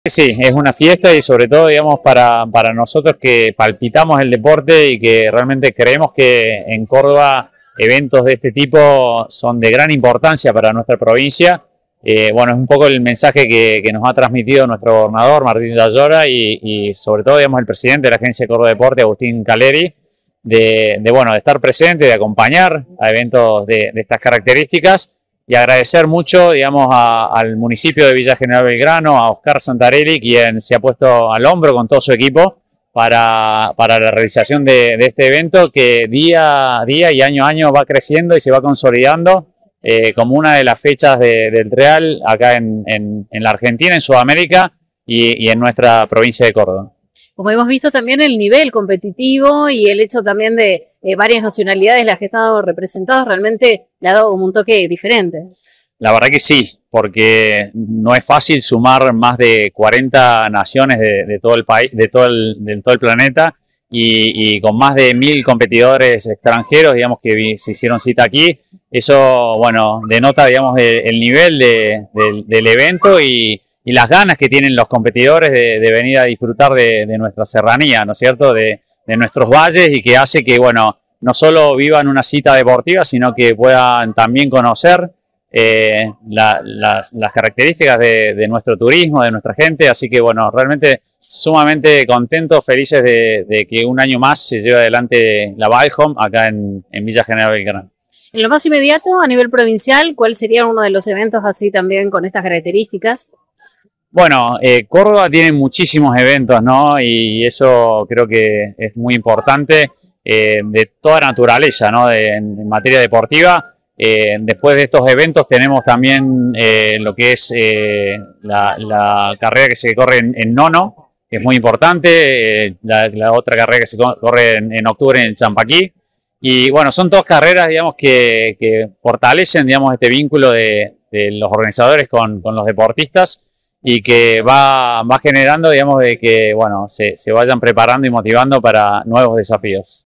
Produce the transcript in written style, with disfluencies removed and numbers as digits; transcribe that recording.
Sí, es una fiesta y sobre todo, digamos, para nosotros que palpitamos el deporte y que realmente creemos que en Córdoba eventos de este tipo son de gran importancia para nuestra provincia. Bueno, es un poco el mensaje que nos ha transmitido nuestro gobernador, Martín Yayora, y sobre todo, digamos, el presidente de la Agencia de Córdoba Deporte, Agustín Caleri, bueno, de estar presente, de acompañar a eventos de estas características. Y agradecer mucho, digamos, al municipio de Villa General Belgrano, a Oscar Santarelli, quien se ha puesto al hombro con todo su equipo para la realización de este evento que día a día y año a año va creciendo y se va consolidando como una de las fechas del Real acá en la Argentina, en Sudamérica y en nuestra provincia de Córdoba. Como hemos visto también el nivel competitivo y el hecho también de varias nacionalidades las que han estado representadas realmente le ha dado como un toque diferente. La verdad que sí, porque no es fácil sumar más de 40 naciones de todo el país, de todo el planeta y con más de 1000 competidores extranjeros, digamos, que se hicieron cita aquí. Eso, bueno, denota, digamos, el nivel del evento y las ganas que tienen los competidores de venir a disfrutar de nuestra serranía, ¿no es cierto?, de nuestros valles y que hace que, bueno, no solo vivan una cita deportiva, sino que puedan también conocer las características de nuestro turismo, de nuestra gente. Así que, bueno, realmente sumamente contentos, felices de que un año más se lleve adelante la Valhom acá en Villa General Belgrano. En lo más inmediato, a nivel provincial, ¿cuál sería uno de los eventos así también con estas características? Bueno, Córdoba tiene muchísimos eventos, ¿no? Y eso creo que es muy importante, de toda naturaleza, ¿no? En materia deportiva. Después de estos eventos tenemos también lo que es la carrera que se corre en Nono, que es muy importante, la otra carrera que se corre en octubre en Champaquí. Y bueno, son dos carreras, digamos, que fortalecen, digamos, este vínculo de los organizadores con los deportistas y que va generando, digamos, de que, bueno, se vayan preparando y motivando para nuevos desafíos.